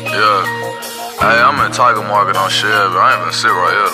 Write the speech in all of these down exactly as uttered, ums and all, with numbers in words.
Yeah. Hey, I'm in Tiger Market on Shelby. I ain't even sit right here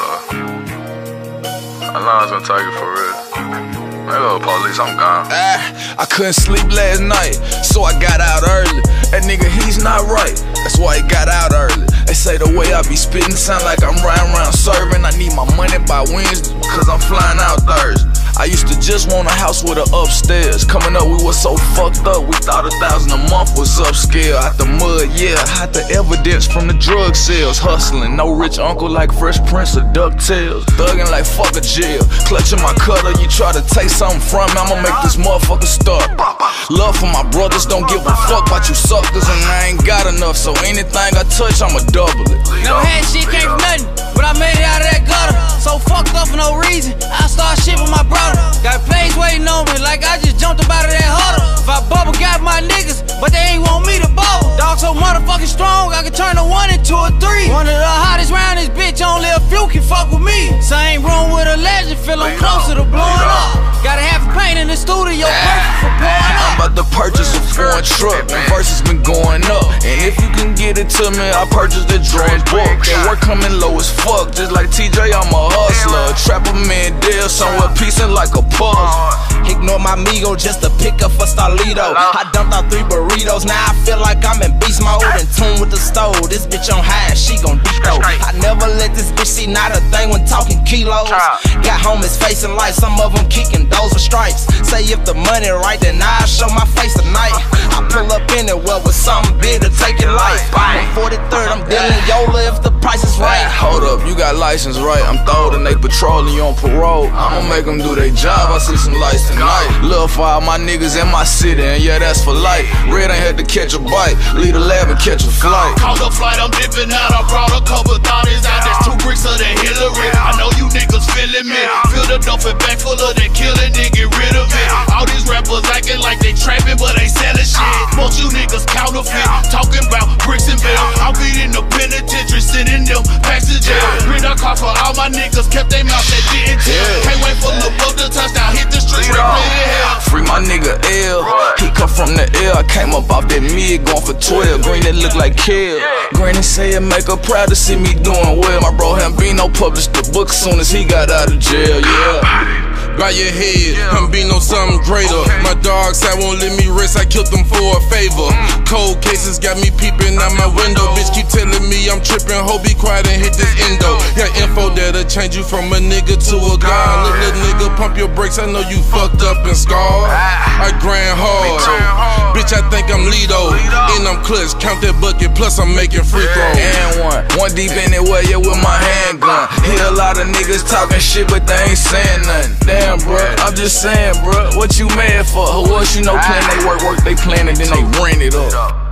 though. I know I was gonna take it for real. Hey, go police, I'm gone. Ah, I couldn't sleep last night, so I got out early. That nigga, he's not right, that's why he got out early. They say the way I be spittin' sound like I'm riding around serving. I need my money by Wednesday, cause I'm flying out Thursday. I used to just want a house with a upstairs. Coming up, we was so fucked up, we thought a thousand a month was upscale. Out the mud, yeah, hide the evidence from the drug sales. Hustling, no rich uncle like Fresh Prince or DuckTales. Thuggin' like fuck a jail, clutching my cutter. You try to take something from me, I'ma make this motherfucker start. Love for my brothers, don't give a fuck about you suckers. And I ain't got enough, so anything I touch, I'ma double it. Never had shit, came from nothing, but I made it out of that gutter. So fucked up for no reason, I start shit with my brother. Got plays waiting on me like I just jumped up out of that huddle. If I bubble got my niggas, but they ain't want me to bubble. Dog so motherfucking strong, I can turn a one into a three. One of the hottest round this bitch, only a few can fuck with me. Same room with a legend, feeling closer to blowing up. Gotta have a paint in the studio, perfect for blowing up. I'm about to purchase a foreign truck, and verses been going up. And if you can get it to me, I purchase the Jordan book. That work coming low as fuck, just like T J, I'm a hustler. Trapper man deal somewhere piecing like a puzzle. Ignore my Migo just to pick up for Starlito. I dumped out three burritos, now I feel like I'm in beast mode. In tune with the stove, this bitch on high and she gon' deep throw. I never let this bitch see not a thing when talking kilos. Got homies facing life, some of them kicking those with stripes. Say if the money right, then I'll show my face tonight. I pull up anywhere with something big to take your life. I'm forty-third, I'm dealing Yola if the price is right. Hold up, you got license right, I'm throwed and they patrolling you on parole. I'ma make them do their job, I see some lights tonight. Love for all my niggas in my city, and yeah, that's for life. Red ain't had to catch a bite, leave the lab and catch a flight. Call the flight, I'm dipping out, I brought a couple thotties out. There's two bricks of that Hillary, I know you niggas feeling me. Fill the duffel bag full of that killing, then get rid of it. All these rappers acting like they trapping, but they selling shit. Most you niggas counterfeit, talking about bricks and bell. I'll be in the penitentiary, sending them packs to jail. Bring a car for all my niggas, kept they mouth that didn't tell. Can't wait for the boat to touchdown, hit the streets, replay the hell. Free my nigga L, he come from the L. I came up off that mid, going for twelve. Green that look like Kill. Granny say it make her proud to see me doing well. My bro Hambino published the book soon as he got out of jail, yeah. Bow your head, I'm being on something greater. My dog side won't let me rest, I killed them for a favor. Cold cases got me peeping out my window. Bitch keep telling me I'm tripping, ho be quiet and hit this endo. Got info that'll change you from a nigga to a god. Let little nigga pump your brakes, I know you fucked up and scarred. I grind hard, bitch I think I'm Lido. And I'm clutch, count that bucket, plus I'm making free throws. And one, one deep anywhere, yeah, with my handgun. Hear a lot of niggas talking shit, but they ain't saying nothing. Damn, bro, I'm just saying, bro, what you mad for? Who else you know plan they work, work they plan, and then they rent it up.